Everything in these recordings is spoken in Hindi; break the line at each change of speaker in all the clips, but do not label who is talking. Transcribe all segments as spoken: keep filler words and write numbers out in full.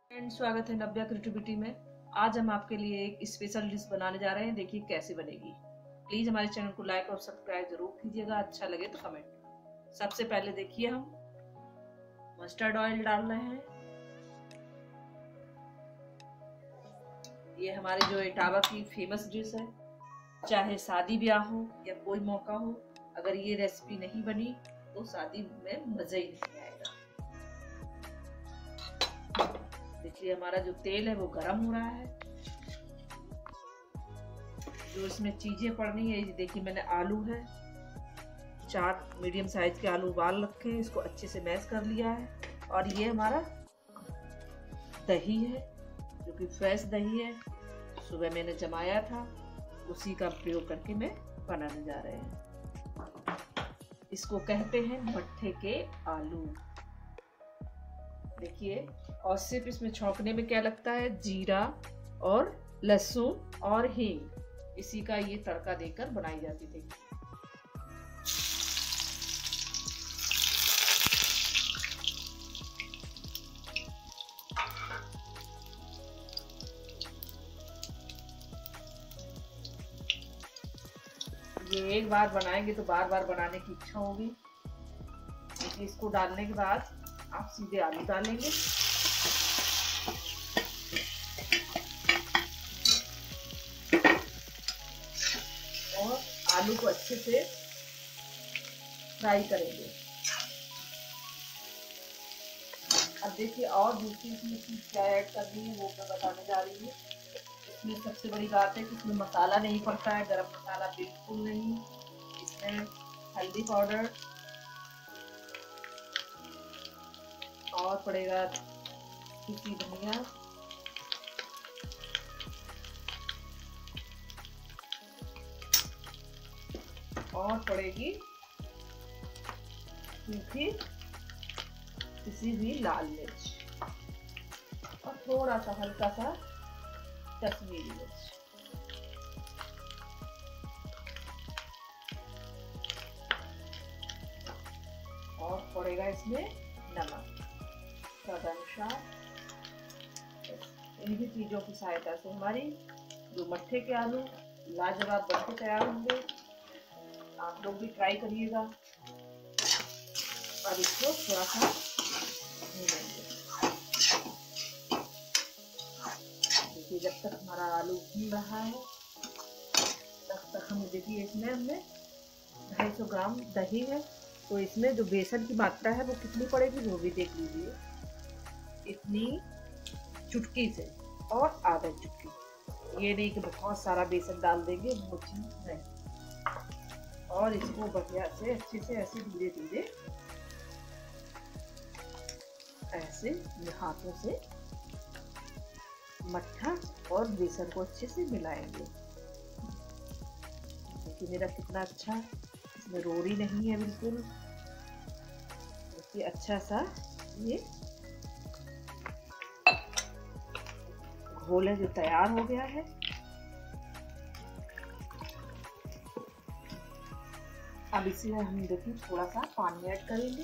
फ्रेंड्स, स्वागत है नव्या क्रिएटिविटी में। आज हम आपके लिए एक स्पेशल डिश बनाने जा रहे हैं। देखिए कैसे बनेगी। प्लीज हमारे चैनल को लाइक और सब्सक्राइब जरूर कीजिएगा। अच्छा लगे तो कमेंट। सबसे पहले देखिए हम मस्टर्ड ऑयल डाल रहे हैं। ये हमारे जो इटावा की फेमस डिश है। चाहे शादी ब्याह हो या कोई मौका हो, अगर ये रेसिपी नहीं बनी तो शादी में मजा ही नहीं आएगा। देखिए हमारा जो तेल है वो गरम हो रहा है। जो इसमें चीजें पड़नी है, देखिए मैंने आलू है, चार मीडियम साइज के आलू उबाल रखे हैं, इसको अच्छे से मैश कर लिया है। और ये हमारा दही है जो कि फ्रेश दही है, सुबह मैंने जमाया था, उसी का प्रयोग करके मैं बनाने जा रहे हैं। इसको कहते हैं मट्ठे के आलू। देखिए, और सिर्फ इसमें छौंकने में क्या लगता है, जीरा और लहसुन और हींग, इसी का ये तड़का देकर बनाई जाती थी। ये एक बार बनाएंगे तो बार बार बनाने की इच्छा होगी। देखिए, इसको डालने के बाद आप सीधे आलू डालेंगे। और आलू को अच्छे से फ्राई करेंगे। अब देखिए, और दूसरी चीज क्या ऐड करनी है वो मैं बताने जा रही हूँ। इसमें सबसे बड़ी बात है कि इसमें मसाला नहीं पड़ता है, गरम मसाला बिल्कुल नहीं। इसमें हल्दी पाउडर और पड़ेगा सूखी धनिया, और पड़ेगी सूखी किसी भी लाल मिर्च, और थोड़ा सा हल्का सा कश्मीरी मिर्च। और पड़ेगा इसमें नमक स्वादानुसार। इन्हीं चीजों की सहायता से हमारी जो मट्ठे के आलू लाजवाब बनके तैयार होंगे। आप लोग भी ट्राई करिएगा। अब इसको थोड़ा सा भूनेंगे। देखिए, जब तक हमारा आलू भून रहा है तब तक हम देखिए इसमें हमने ढाई सौ ग्राम दही है, तो इसमें जो बेसन की मात्रा है वो कितनी पड़ेगी वो भी देख लीजिए। इतनी चुटकी से और आधा चुटकी, ये नहीं कि बहुत सारा बेसन डाल देंगे, वो चीज नहीं। और इसको बढ़िया से अच्छे से ऐसे धीरे धीरे ऐसे हाथों से मट्ठा और बेसन को अच्छे से मिलाएंगे। देखिए मेरा कितना अच्छा, इसमें रोड़ी नहीं है बिल्कुल। देखिए अच्छा सा ये घोल है जो तैयार हो गया है। अब इसी में हम देखिए थोड़ा सा पानी ऐड करेंगे।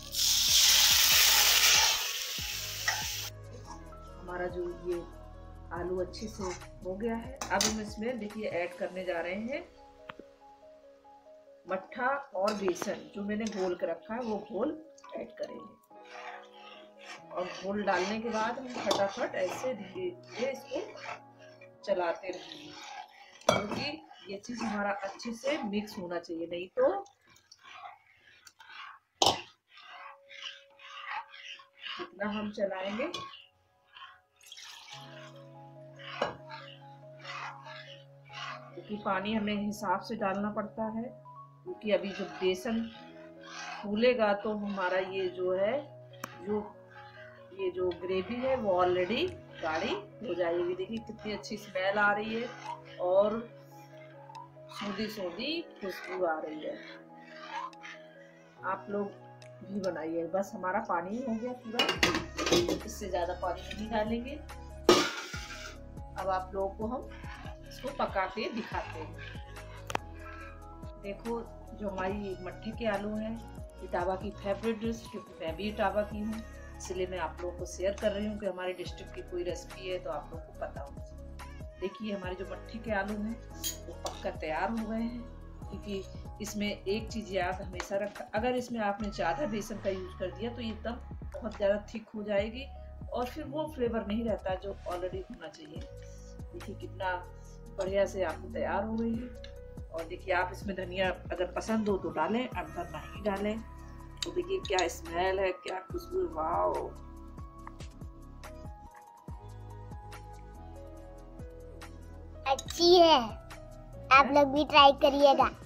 हमारा जो ये आलू अच्छे से हो गया है, अब हम इसमें देखिए ऐड करने जा रहे हैं मट्ठा और बेसन, जो मैंने घोल के रखा है वो घोल ऐड करेंगे। और घोल डालने के बाद हम फटाफट ऐसे धीरे धीरे इसको चलाते रहेंगे, क्योंकि ये चीज हमारा अच्छे से मिक्स होना चाहिए, नहीं तो जितना हम चलाएंगे क्योंकि पानी हमें हिसाब से डालना पड़ता है, क्योंकि अभी जब बेसन फूलेगा तो हमारा ये जो है जो ये जो ग्रेवी है वो ऑलरेडी गाढ़ी हो जाएगी। देखिए कितनी अच्छी स्मेल आ रही है और सूदी सूदी खुशबू आ रही है। आप लोग भी बनाइए। बस हमारा पानी हो गया पूरा, इससे ज्यादा पानी नहीं डालेंगे। अब आप लोगों को हम इसको पका के दिखाते हैं। देखो, जो हमारी मट्ठे के आलू हैं, इटावा की फेवरेट डिश, क्योंकि मैं भी इटावा की हूँ। इसलिए मैं आप लोगों को शेयर कर रही हूँ कि हमारे डिस्ट्रिक्ट की कोई रेसिपी है तो आप लोगों को पता हो। देखिए हमारे जो मट्ठी के आलू हैं वो पक्का तैयार हो गए हैं, क्योंकि इसमें एक चीज़ याद हमेशा रखा, अगर इसमें आपने ज़्यादा बेसन का यूज कर दिया तो ये एकदम बहुत ज़्यादा थिक हो जाएगी और फिर वो फ्लेवर नहीं रहता जो ऑलरेडी होना चाहिए। देखिए कितना बढ़िया से आपको तैयार हो गई है। और देखिए आप इसमें धनिया अगर पसंद हो तो डालें, अगर नहीं डालें तो देखिए क्या स्मेल है, क्या खुशबू, वाओ।
अच्छी है, आप लोग भी ट्राई करिएगा।